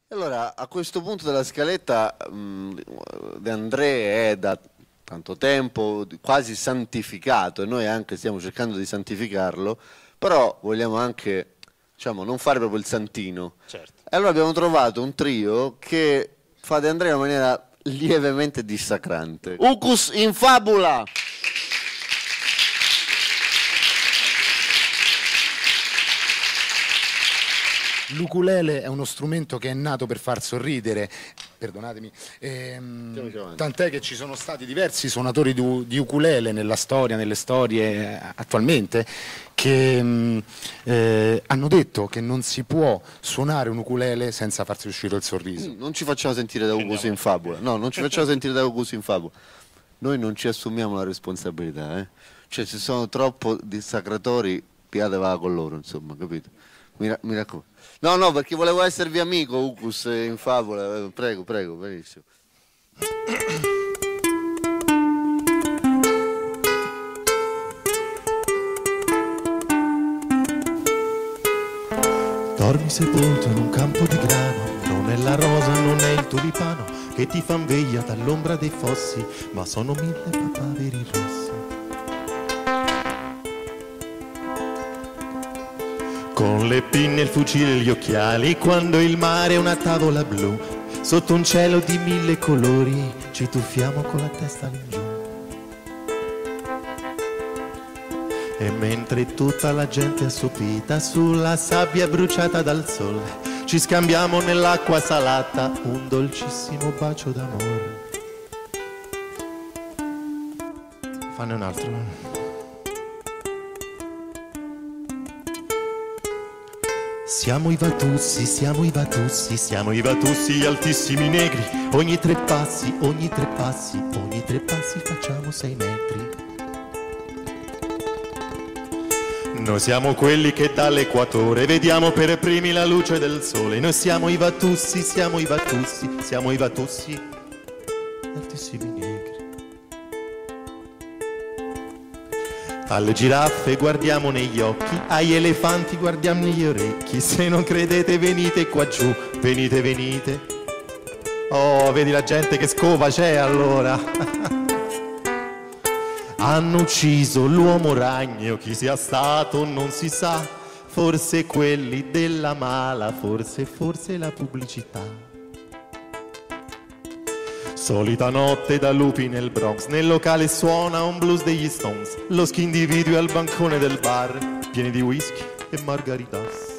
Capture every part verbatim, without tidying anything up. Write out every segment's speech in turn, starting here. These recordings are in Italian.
Allora, a questo punto della scaletta, mh, De André è da tanto tempo quasi santificato e noi anche stiamo cercando di santificarlo, però vogliamo anche, diciamo, non fare proprio il santino. Certo. E allora abbiamo trovato un trio che fa De André in una maniera lievemente dissacrante. Ucus in fabula! L'ukulele è uno strumento che è nato per far sorridere, perdonatemi, ehm, tant'è che ci sono stati diversi suonatori di, di ukulele nella storia, nelle storie eh, attualmente, che mh, eh, hanno detto che non si può suonare un ukulele senza farsi uscire il sorriso. Non ci facciamo sentire da Ucus in fabula, no, non ci facciamo sentire da Ucus in fabula. Noi non ci assumiamo la responsabilità, eh? Cioè se sono troppo dissacratori, piatevela con loro, insomma, capito? Mi, ra mi raccomando. No, no, perché volevo esservi amico, Ucus in favola. Prego, prego, benissimo. Dormi sepolto in un campo di grano, non è la rosa, non è il tulipano che ti fan veglia dall'ombra dei fossi, ma sono mille papaveri rossi. Con le pinne, il fucile e gli occhiali, quando il mare è una tavola blu, sotto un cielo di mille colori, ci tuffiamo con la testa all'ingiù. E mentre tutta la gente è assopita sulla sabbia bruciata dal sole, ci scambiamo nell'acqua salata un dolcissimo bacio d'amore. Fanne un altro. Siamo i Vatussi, siamo i Vatussi, siamo i Vatussi altissimi negri. Ogni tre passi, ogni tre passi, ogni tre passi facciamo sei metri. Noi siamo quelli che dall'equatore vediamo per primi la luce del sole. Noi siamo i Vatussi, siamo i Vatussi, siamo i Vatussi altissimi negri. Alle giraffe guardiamo negli occhi, agli elefanti guardiamo negli orecchi. Se non credete venite qua giù, venite, venite. Oh, vedi la gente che scova c'è allora. Hanno ucciso l'uomo ragno, chi sia stato non si sa. Forse quelli della mala, forse, forse la pubblicità. Solita notte da lupi nel Bronx, nel locale suona un blues degli Stones. Lo schi individui al bancone del bar, pieni di whisky e margaritas.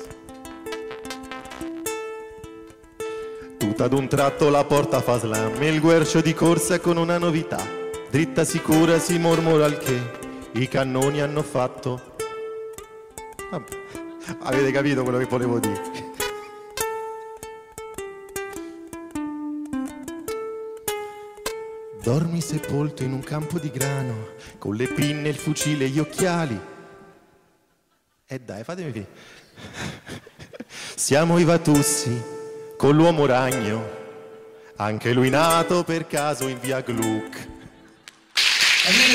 Tutto ad un tratto la porta fa slam, il guercio di corsa con una novità. Dritta sicura si mormora il che i cannoni hanno fatto. Vabbè, avete capito quello che volevo dire? Dormi sepolto in un campo di grano, con le pinne, il fucile e gli occhiali. E dai, fatemi finire. Siamo i Vatussi, con l'uomo ragno, anche lui nato per caso in via Gluck.